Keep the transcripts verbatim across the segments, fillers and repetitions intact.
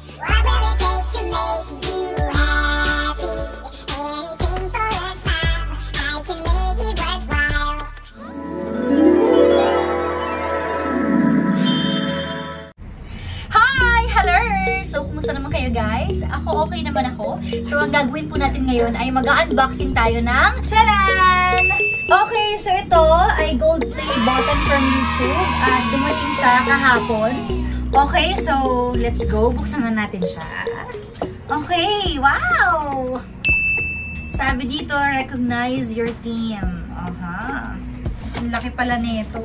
What will it take to make you happy? Anything for a smile, I can make it worthwhile. Hi! Hello! So, kumusta naman kayo guys? Ako okay naman ako. So, ang gagawin po natin ngayon ay mag-unboxing tayo ng charan! Okay, so ito ay gold play button from YouTube at dumating siya kahapon. Okay, so let's go. Buksan na natin siya. Okay, wow! Sabi dito, recognize your team. Aha. Ang laki pala nito.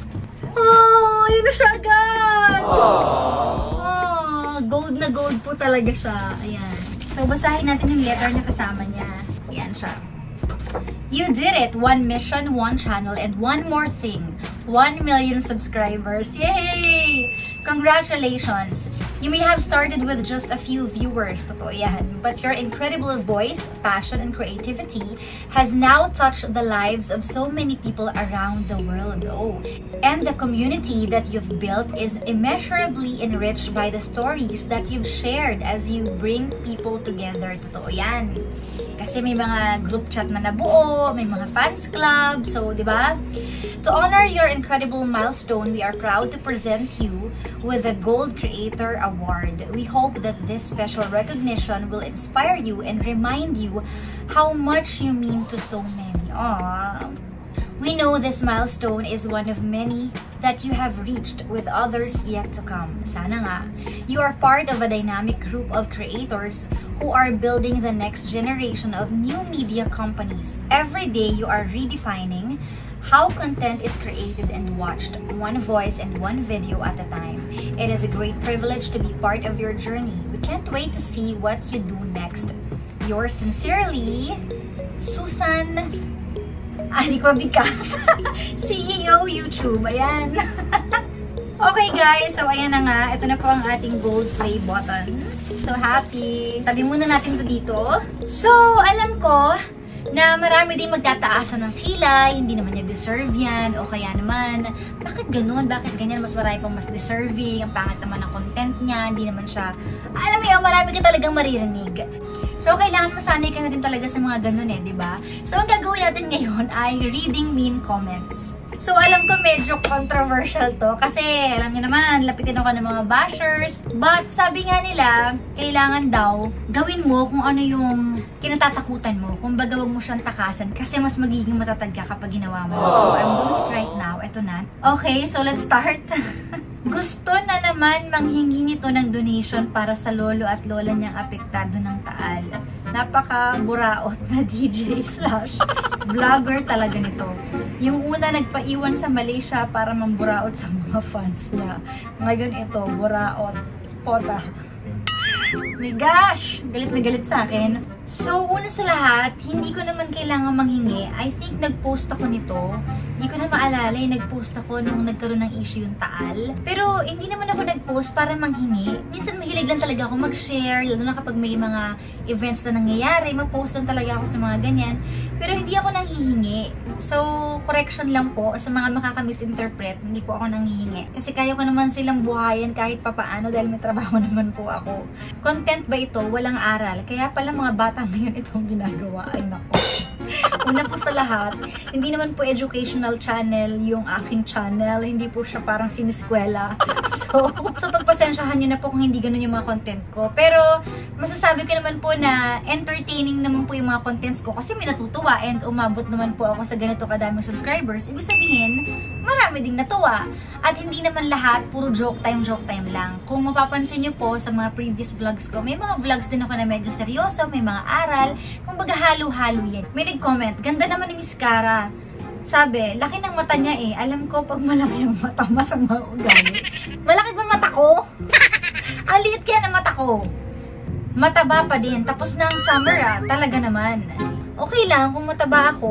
Oh, yun na siya agad! Oh, gold na gold po talaga siya. Ayan. So, basahin natin yung letter na kasama niya. Ayan siya. You did it! One mission, one channel, and one more thing. One million subscribers. Yay! Congratulations! You may have started with just a few viewers, totoo yan, but your incredible voice, passion, and creativity has now touched the lives of so many people around the world. Oh, and the community that you've built is immeasurably enriched by the stories that you've shared as you bring people together. Totoo yan. Kasi may mga group chat na nabuo, may mga fans club, so, di ba? To honor your incredible milestone, we are proud to present you with the Gold Creator Award. We hope that this special recognition will inspire you and remind you how much you mean to so many. Aww. We know this milestone is one of many that you have reached with others yet to come. Sana nga. You are part of a dynamic group of creators who are building the next generation of new media companies. Every day you are redefining how content is created and watched, one voice and one video at a time. It is a great privilege to be part of your journey. We can't wait to see what you do next. Yours sincerely, Susan Alicordicas, C E O YouTube. Ayan. Okay guys, so ayan na nga. Ito na po ang ating gold play button. So happy. Tabi muna natin to dito. So, alam ko na marami din magtataasan ng kilay, hindi naman niya deserve yan, o kaya naman, bakit ganun? Bakit ganyan? Mas marami pang mas deserving, ang pangit naman ng content niya, hindi naman siya, alam mo yun, marami ka talagang maririnig. So, kailangan masanay ka na din talaga sa mga ganun eh, di ba? So, ang gagawin natin ngayon ay reading mean comments. So, alam ko medyo controversial to kasi alam niyo naman, lapitin ako ng mga bashers. But, sabi nga nila, kailangan daw gawin mo kung ano yung kinatatakutan mo. Kung baga wag mo siyang takasan kasi mas magiging matatag ka kapag ginawa mo. So, I'm doing it right now. Ito na. Okay, so let's start. Gusto na naman manghingi nito ng donation para sa lolo at lola niyang apektado ng Taal. Napaka-buraot na D J slash vlogger talaga nito. Yung una nagpaiwan sa Malaysia para mamburaot sa mga fans niya. Ngayon ito, buraot. Pota. My gosh! Galit na galit sa akin. So, una sa lahat, hindi ko naman kailangan manghingi. I think nag-post ako nito. Hindi ko na maalala, eh, nag-post ako nung nagkaroon ng issue yung Taal. Pero, hindi naman ako nag-post para manghingi. Minsan, mahilig lang talaga ako mag-share, lalo na kapag may mga events na nangyayari, ma-post lang talaga ako sa mga ganyan. Pero, hindi ako nanghihingi. So, correction lang po sa mga makaka-misinterpret, hindi po ako nanghihingi. Kasi kaya ko naman silang buhayan kahit papaano dahil may trabaho naman po ako. Content ba ito? Walang aral. Kaya pala mga bata ngayon itong ginagawa. Ay, nako. Una po sa lahat, hindi naman po educational channel yung aking channel. Hindi po siya parang siniskwela. So, so pagpasensyahan nyo na po kung hindi ganun yung mga content ko. Pero, masasabi ko naman po na entertaining naman po yung mga contents ko kasi may natutuwa and umabot naman po ako sa ganito kadaming subscribers. Ibig sabihin, marami ding natuwa. At hindi naman lahat, puro joke time, joke time lang. Kung mapapansin nyo po sa mga previous vlogs ko, may mga vlogs din ako na medyo seryoso, may mga aral. Kung baga halo-halo yan. May nag-comment, ganda naman ni Miss Cara. Sabi, laki ng mata niya eh. Alam ko pag malaki ang mata, masama ugali. Malaki ba mata ko? Ang liit kaya ng mata ko. Mataba pa din. Tapos na ang summer ah, talaga naman. Okay lang kung mataba ako.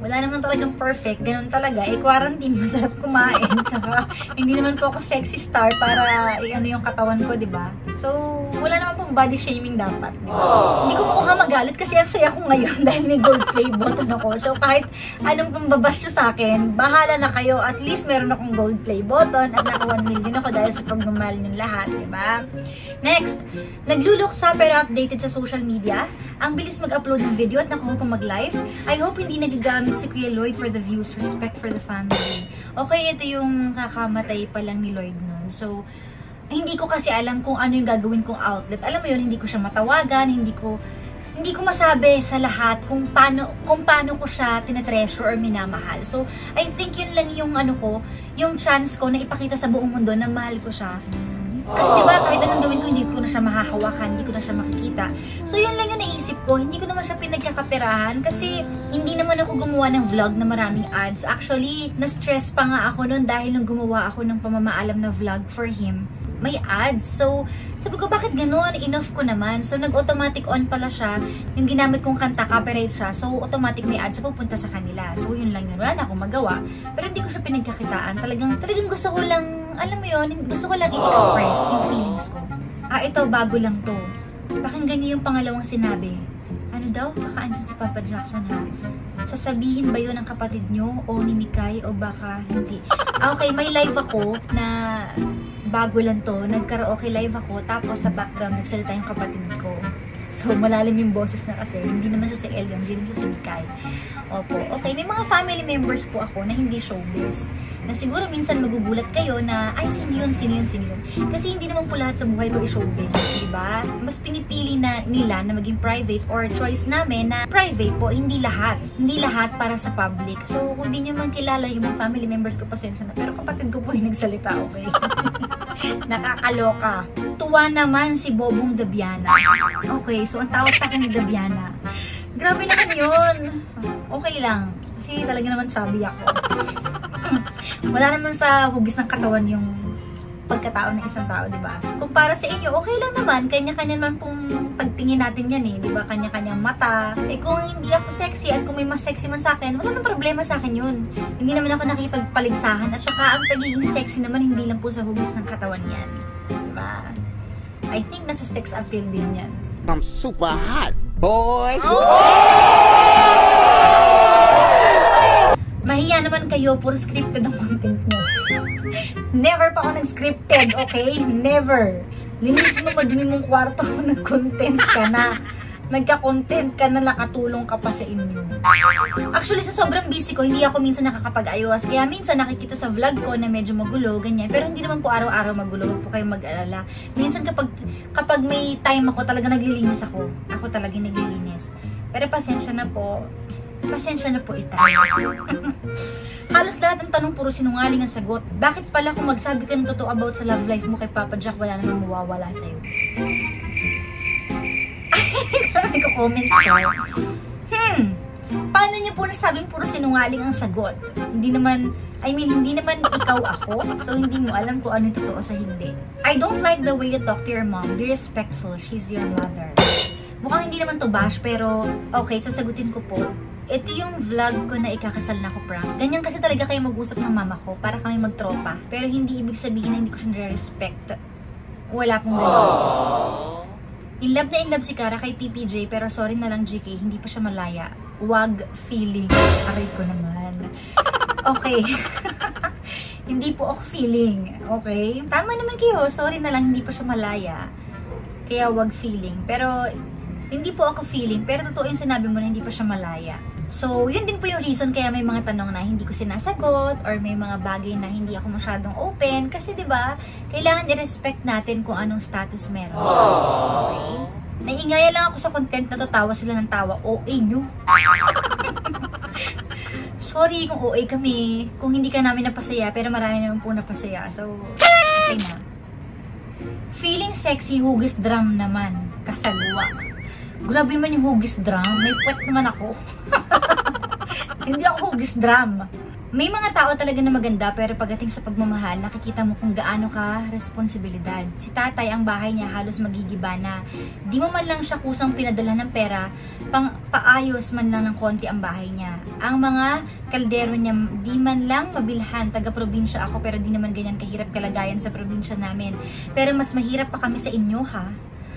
Wala naman talagang perfect. Ganun talaga. Eh, quarantine, masarap kumain. Tsaka, hindi naman po ako sexy star para i-ano yung katawan ko, di ba? So, wala naman pong body shaming dapat, di ba? Hindi ko mukha magalit kasi ang saya ko ngayon dahil may gold play button ako. So, kahit anong pambabash nyo sa akin, bahala na kayo. At least meron akong gold play button at naka one million ako dahil sa pagmamahal nyo lahat, di ba? Next, nagluluksa pero updated sa social media. Ang bilis mag-upload ng video at nakuha pang mag-live. I hope hindi nagagamit si Kuya Lloyd for the views, respect for the family. Okay, ito yung kakamatay pa lang ni Lloyd nun. So, hindi ko kasi alam kung ano yung gagawin kong outlet. Alam mo yun, hindi ko siya matawagan, hindi ko hindi ko masabi sa lahat kung paano kung paano ko siya tinatreasure or minamahal. So, I think yun lang yung ano ko, yung chance ko na ipakita sa buong mundo na mahal ko siya. Kasi diba, kahit anong gawin ko, hindi ko na siya mahahawakan, hindi ko na siya makikita. So, yun lang yung naisip ko. Hindi ko naman siya pinagkakaperahan kasi hindi naman ako gumawa ng vlog na maraming ads. Actually, na-stress pa nga ako noon dahil nung gumawa ako ng pamamaalam na vlog for him, may ads. So, sabi ko, bakit ganun? Enough ko naman. So, nag-automatic on pala siya. Yung ginamit kong kanta, copyright siya. So, automatic may ads na pupunta sa kanila. So, yun lang yun. Wala na akong magawa. Pero hindi ko siya pinagkakitaan. Talagang, talagang gusto ko lang, alam mo yun, gusto ko lang i-express yung feelings ko. Ah, ito, bago lang to. Pakinggan niyo yung pangalawang sinabi. Ano daw? Baka andyan si Papa Jackson, ha? Sasabihin ba yun ng kapatid nyo o ni Mikay o baka hindi? Ah, okay, may live ako na bago lang to, nag-karaoke live ako, tapos sa background nagsalita yung kapatid ko. So, malalim yung boses na kasi. Hindi naman siya si Elion, hindi rin siya si Mikay. Opo. Okay, may mga family members po ako na hindi showbiz. Na siguro minsan magugulat kayo na, ay, sino yun, sino yun, sino yun. Kasi hindi naman po lahat sa buhay ko i-showbiz. Diba? Mas pinipili na nila na maging private or choice namin na private po, hindi lahat. Hindi lahat para sa public. So, kung di nyo man kilala yung mga family members ko, pasensya na. Pero kapatid ko po yung nagsalita, okay? Nakakaloka. Tuwa naman si Bobong Dabiana. Okay, so ang tawag sa akin ni Dabiana. Grabe naman yun. Okay lang. Kasi talaga naman chubby ako. Wala naman sa hugis ng katawan yung pagkatao ng isang tao, di ba? Kung para sa inyo, okay lang naman. Kanya-kanya naman pong pagtingin natin yan eh. Di ba? Kanya-kanyang mata. Eh kung hindi ako sexy at kung may mas sexy man sa akin, wala nang problema sa akin yun. Hindi naman ako nakipagpaligsahan. At saka ang pagiging sexy naman, hindi lang po sa hugis ng katawan yan. Di ba? I think nasa sex appeal din yan. I'm super hot, boy! Mahiya naman kayo, puro scripted ang content mo. Never pa ako nag-scripted, okay? Never. Linis mo madumi mong kwarto, nag-content ka na. Nagka-content ka na, nakatulong ka pa sa inyo. Actually, sa sobrang busy ko, hindi ako minsan nakakapag-ayos. Kaya minsan nakikita sa vlog ko na medyo magulo, ganyan. Pero hindi naman po araw-araw magulo. Huwag po kayong mag-alala. Minsan kapag, kapag may time ako, talaga naglilinis ako. Ako talaga naglilinis. Pero pasensya na po. Pasensya na po ito. Halos lahat ng tanong puro sinungaling ang sagot. Bakit pala kung magsabi ka ng totoo about sa love life mo kay Papa Jack, wala namang mawawala sa'yo? Nagko-comment ko. Hmm. Paano niyo po nasabing puro sinungaling ang sagot? Hindi naman, I mean, hindi naman ikaw ako. So, hindi mo alam kung ano yung totoo sa hindi. I don't like the way you talk to your mom. Be respectful. She's your mother. Mukhang hindi naman to bash, pero okay, sasagutin ko po. Ito yung vlog ko na ikakasal na ko prank. Ganyan kasi talaga kayo mag-usap ng mama ko para kami magtropa. Pero hindi ibig sabihin na hindi ko siya nire-respect. Wala pong ganyan. In love na in love si Kara kay P P J, pero sorry na lang G K, hindi pa siya malaya. Wag feeling. Aray ko naman. Okay. Hindi po ako feeling. Okay? Tama naman kayo. Sorry na lang, hindi pa siya malaya. Kaya wag feeling. Pero, hindi po ako feeling. Pero totoo yung sinabi mo na hindi pa siya malaya. So, yun din po yung reason kaya may mga tanong na hindi ko sinasagot or may mga bagay na hindi ako masyadong open. Kasi, di ba, kailangan i-respect natin kung anong status meron siya. Okay? Naiingaya lang ako sa content na to, tawa sila ng tawa. O A nyo. Sorry kung O A kami. Kung hindi ka namin napasaya, pero marami naman po napasaya. So, okay na. Feeling sexy, hugis drum naman. Kasagwa. Grabe naman yung hugis drum. May puwet naman ako. Hindi ako hugis drum. May mga tao talaga na maganda pero pagdating sa pagmamahal, nakikita mo kung gaano ka responsibilidad. Si tatay, ang bahay niya halos magigiba na. Di mo man lang siya kusang pinadala ng pera, pang paayos man lang ng konti ang bahay niya. Ang mga kaldero niya, di man lang mabilhan. Taga-probinsya ako pero di naman ganyan kahirap kalagayan sa probinsya namin. Pero mas mahirap pa kami sa inyo, ha?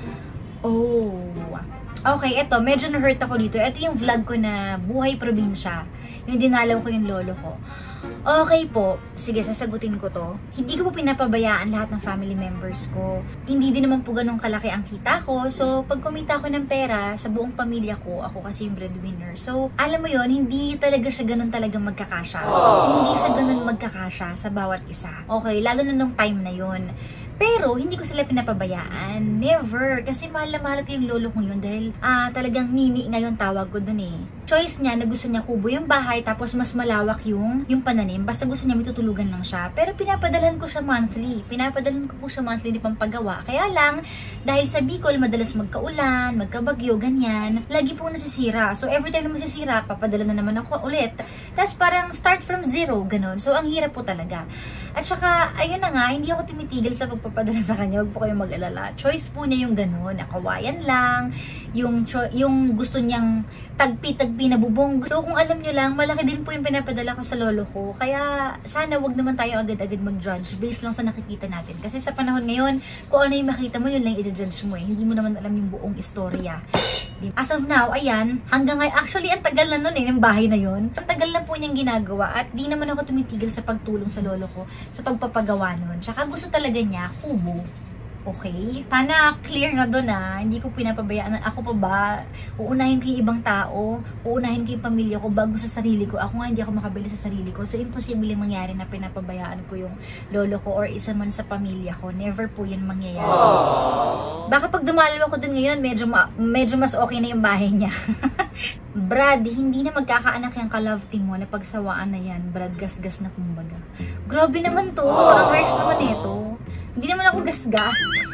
Oh. Okay, eto, medyo na-hurt ako dito. Ito yung vlog ko na buhay probinsya. Yung dinalaw ko yung lolo ko. Okay po, sige, sasagutin ko to. Hindi ko po pinapabayaan lahat ng family members ko. Hindi din naman po ganun kalaki ang kita ko. So, pag kumita ko ng pera sa buong pamilya ko, ako kasi yung breadwinner. So, alam mo yon, hindi talaga siya ganun talaga magkakasya. Hindi siya ganun magkakasya sa bawat isa. Okay, lalo na nung time na yon. Pero, hindi ko sila pinapabayaan. Never. Kasi mahal na mahal ko yung lolo ko yun dahil ah, talagang nini ngayon tawag ko dun eh. Choice niya na gusto niya kubo yung bahay tapos mas malawak yung, yung pananim. Basta gusto niya may tutulugan lang siya. Pero pinapadalhan ko siya monthly. Pinapadalhan ko po siya monthly di pampagawa. Kaya lang, dahil sa Bicol, madalas magkaulan, magkabagyo, ganyan. Lagi po nasisira. So, every time na masisira, papadala na naman ako ulit. Tapos parang start from zero, ganun. So, ang hirap po talaga. At saka, ayun na nga, hindi ako tumitigil sa pagpapadala sa kanya. Huwag po kayong mag-alala. Choice po niya yung ganun. Nakawayan lang. Yung, yung gusto niyang tagpi-tagpi na bubong. So, kung alam nyo lang, malaki din po yung pinapadala ko sa lolo ko. Kaya, sana wag naman tayo agad-agad mag-judge based lang sa nakikita natin. Kasi sa panahon ngayon, kung ano yung makita mo, yun lang i-judge mo eh. Hindi mo naman alam yung buong istorya. As of now, ayan, hanggang ngayon, actually, ang tagal na nun eh, ng bahay na yun. Ang tagal na po niyang ginagawa at di naman ako tumitigil sa pagtulong sa lolo ko sa pagpapagawa nun. Tsaka gusto talaga niya, kubo. Okay? Sana clear na doon ah. Hindi ko pinapabayaan. Ako pa ba? Uunahin ko yung ibang tao. Uunahin ko yung pamilya ko bago sa sarili ko. Ako nga hindi ako makabili sa sarili ko. So, imposible mangyari na pinapabayaan ko yung lolo ko or isa man sa pamilya ko. Never po yun mangyayari. Aww. Baka pag dumalaw ako dun ngayon, medyo, ma medyo mas okay na yung bahay niya. Brad, hindi na magkakaanak yung ka-love team mo na pagsawaan na yan. Brad, gas-gas na kumbaga. Grabe naman to. Ang harsh naman ito. Hindi naman ako gas-gas.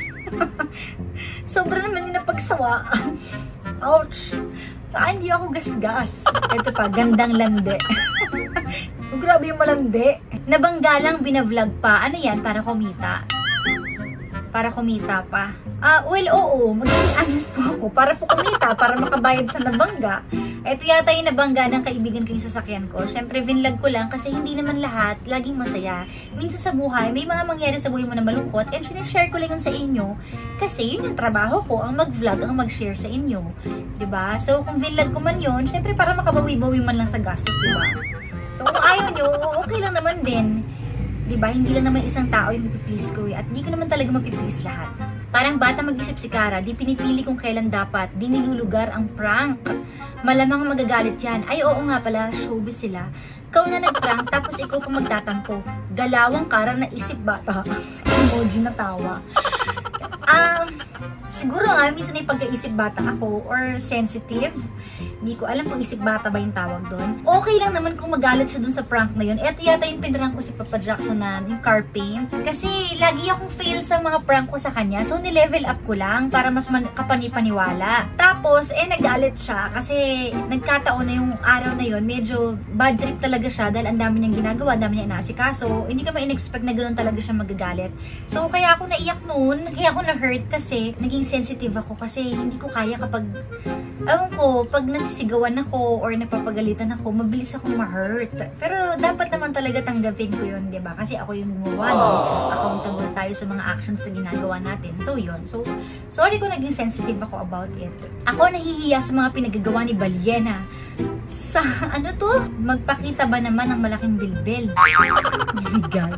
Sobra naman din ang pagsawaan. Ouch! Saka hindi ako gas-gas. Ito pa, gandang lande. Grabe yung malandi. Nabanggalang binavlog pa. Ano yan? Para kumita? Para kumita pa? Ah, well, oo. Magiging honest po ako. Para po kumita. Para makabayad sa nabangga. Ito yata yung nabangga ng kaibigan ko yung sasakyan ko. Siyempre, vinlog ko lang kasi hindi naman lahat laging masaya. Minsan sa buhay, may mga mangyari sa buhay mo na malungkot and sinishare ko lang yun sa inyo kasi yun yung trabaho ko, ang mag-vlog, ang mag-share sa inyo. Diba? So, kung vinlog ko man yun, siyempre para makabawi-bawi man lang sa gastos, diba? So, kung ayaw nyo, okay lang naman din. Diba? Hindi lang naman isang tao yung mapiplease ko eh. At di ko naman talaga mapiplease lahat. Parang bata mag-isip si Cara, di pinipili kung kailan dapat, di nilulugar ang prank. Malamang magagalit yan. Ay, oo nga pala, showbiz sila. Ikaw na nag-prank, tapos ikaw pa magtatampo. Galawang Cara na isip bata. Emoji na tawa. Um, siguro nga, minsan ay pagkaisip bata ako or sensitive. Hindi ko alam kung isip bata ba yung tawag doon. Okay lang naman kung magalit siya dun sa prank na yun. Eto yata yung pinrank ko si Papa Jackson na yung car paint. Kasi lagi akong fail sa mga prank ko sa kanya. So, nilevel up ko lang para mas kapani-paniwala. Tapos, eh, nagalit siya kasi nagkataon na yung araw na yun. Medyo bad trip talaga siya dahil ang dami niyang ginagawa, ang dami niyang inaasikaso. Hindi ko ma-in-expect na ganoon talaga siya magagalit. So, kaya ako naiyak noon. Kaya ako na-hurt kasi naging sensitive ako kasi hindi ko kaya kapag, ewan ko, pag nasisigawan ako or napapagalitan ako, mabilis akong ma-hurt. Pero dapat naman talaga tanggapin ko yun, diba? Kasi ako yung gumawa nun. Accountable tayo sa mga actions na ginagawa natin. So, yun. So, sorry kung naging sensitive ako about it. Ako nahihiya sa mga pinagagawa ni Baliena. Sa, ano to? Magpakita ba naman ng malaking bilbil? Oh my God.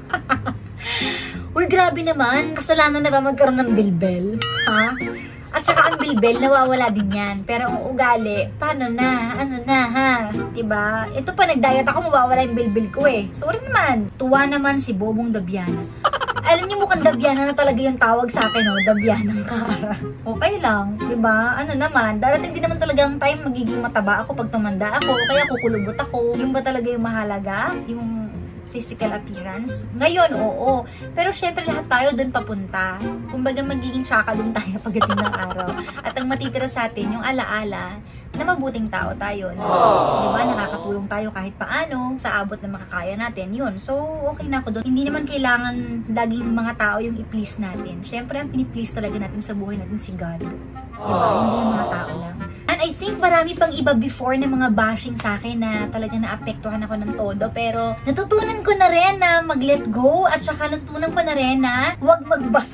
Uy, grabe naman. Kasalanan na ba magkaroon ng bilbil? Ha? At saka ang bilbil, nawawala din yan. Pero ang ugali, paano na? Ano na, ha? Diba? Ito pa, nag-diet ako, mawawala yung bilbil ko eh. Sorry naman. Tuwa naman si Bobong Dabiana. Alam niyo mukhang Dabiana na talaga yung tawag sa akin, no? Dabianang Cara. Okay lang, diba? Ano naman, darating din naman talagang time magiging mataba ako pag tumanda ako, kaya kukulubot ako. Yung ba talaga yung mahalaga? Yung physical appearance? Ngayon, oo. Pero syempre lahat tayo dun papunta. Kumbaga magiging tsaka dun tayo pagdating ng araw. At ang matitira sa atin, yung alaala na mabuting tao tayo. Na, diba? Nakakatulong tayo kahit paano sa abot na makakaya natin. Yun. So, okay na ako doon. Hindi naman kailangan laging mga tao yung i-please natin. Siyempre, ang piniplease talaga natin sa buhay natin si God. Diba? Hindi yung mga tao lang. And I think marami pang iba before na mga bashing sa akin na talaga naapektuhan ako ng todo. Pero natutunan ko na rin na mag-let go at saka natutunan ko na rin na huwag magbasa.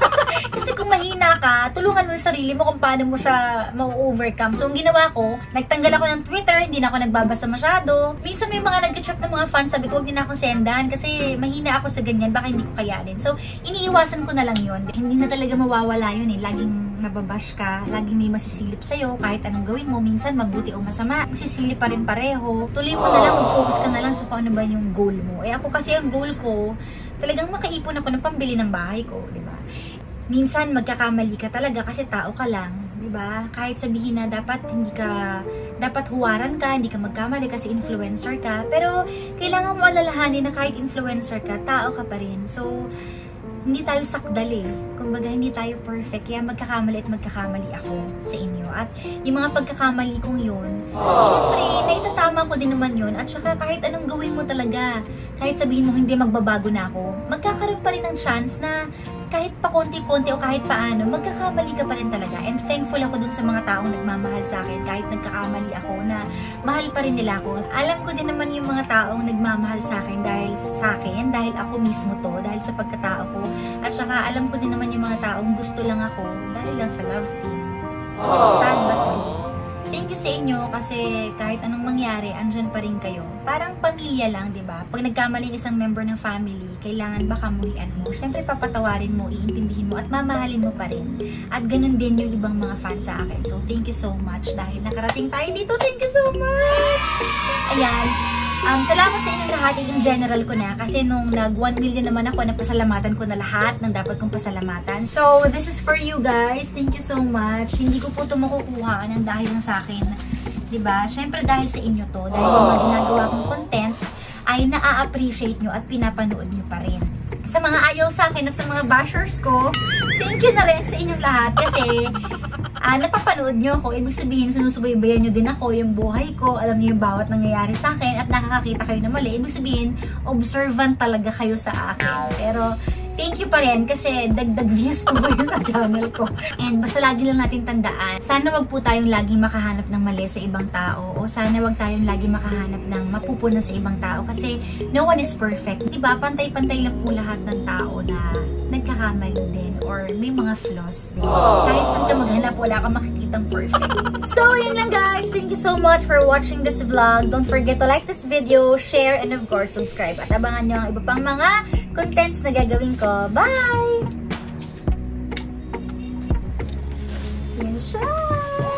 Kasi kung mahina ka, tulungan mo yung sarili mo kung paano mo siya ma-overcome. So, ang ginawa ko, nagtanggal ako ng Twitter, hindi na ako nagbabasa masyado. Minsan may mga nag-chat ng mga fans, sabi ko, huwag din akong sendan kasi mahina ako sa ganyan, baka hindi ko kayanin. So, iniiwasan ko na lang yun. Hindi na talaga mawawala yun eh. Laging nababash ka, laging may masisilip sa'yo, kahit anong gawin mo, minsan mabuti o masama, masisilip pa rin pareho. Tuloy mo na lang, mag-focus ka na lang sa kung ano ba yung goal mo. Eh ako kasi ang goal ko, talagang makaipon ako ng pambili ng bahay ko, di ba? Minsan magkakamali ka talaga kasi tao ka lang, di ba? Kahit sabihin na dapat hindi ka, dapat huwaran ka, hindi ka magkamali kasi influencer ka, pero kailangan mo alalahanin na kahit influencer ka, tao ka pa rin. So, hindi tayo sakdal eh. Kumbaga, hindi tayo perfect. Kaya magkakamali at magkakamali ako sa inyo. At yung mga pagkakamali kong yun, syempre, naitatama ko din naman yun. At saka kahit anong gawin mo talaga, kahit sabihin mo hindi magbabago na ako, magkakaroon pa rin ng chance na kahit pa konti-konti o kahit paano, magkakamali ka pa rin talaga. And thankful ako dun sa mga taong nagmamahal sa akin kahit nagkakamali ako na mahal pa rin nila ako. Alam ko din naman yung mga taong nagmamahal sa akin dahil sa akin, dahil ako mismo to, dahil sa pagkatao ko. At saka alam ko din naman yung mga taong gusto lang ako dahil lang sa love team. Sad but true. Thank you sa inyo kasi kahit anong mangyari, andyan pa rin kayo. Parang pamilya lang, di ba? Pag nagkamaling isang member ng family, kailangan ba kamuhian mo? Siyempre, papatawarin mo, iintindihin mo, at mamahalin mo pa rin. At ganun din yung ibang mga fans sa akin. So, thank you so much dahil nakarating tayo dito. Thank you so much! Ayan. Um, salamat sa inyong lahat, yung general ko na kasi nung nag one million naman ako, napasalamatan ko na lahat ng dapat kong pasalamatan. So, this is for you guys. Thank you so much. Hindi ko po ito makukuha ng dahil lang sa akin. Diba? Siyempre dahil sa inyo to, dahil yung mga ginagawa kong contents ay na-appreciate nyo at pinapanood nyo pa rin. Sa mga ayaw sa akin at sa mga bashers ko, thank you na rin sa inyong lahat kasi Ah, napapanood nyo ako, ibig sabihin sinusubaybayan nyo din ako yung buhay ko, alam nyo yung bawat nangyayari sa akin at nakakakita kayo na mali. Ibig sabihin, observant talaga kayo sa akin. Pero, thank you pa rin kasi dagdag views ko yun sa channel ko. And basta lagi lang natin tandaan, sana wag po tayong laging makahanap ng mali sa ibang tao o sana wag tayong laging makahanap ng mapupunan sa ibang tao kasi no one is perfect. Diba? Pantay-pantay lang po lahat ng tao na nagkakamali din or may mga flaws din. Kahit saan ka maghanap, wala ka makikitang perfect. So, yun lang guys. Thank you so much for watching this vlog. Don't forget to like this video, share, and of course, subscribe. At abangan nyo ang iba pang mga contents na gagawin ko. Bye! Yan siya!